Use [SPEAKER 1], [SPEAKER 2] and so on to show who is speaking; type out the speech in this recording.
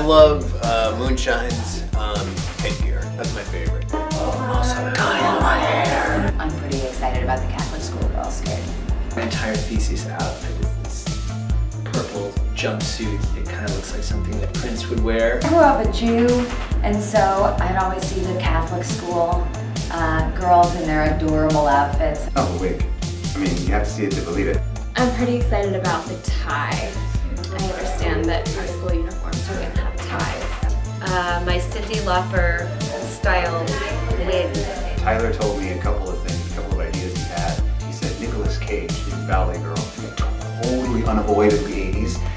[SPEAKER 1] love Moonshine's headgear. That's my favorite. I'm also dyeing my hair.
[SPEAKER 2] I'm pretty excited about the Catholic schoolgirl skirt.
[SPEAKER 3] My entire thesis outfit is this purple jumpsuit. It kind of looks like something that Prince would wear.
[SPEAKER 2] I grew up a Jew, and so I'd always see the Catholic school girls in their adorable outfits.
[SPEAKER 4] Oh, wait. I mean, you have to see it to believe it.
[SPEAKER 5] I'm pretty excited about the tie. I understand that our school uniforms are going to have ties. My Cyndi Lauper style wig.
[SPEAKER 4] Tyler told me a couple of things, a couple of ideas he had. He said Nicolas Cage in Ballet Girl, totally unavoidably 80s.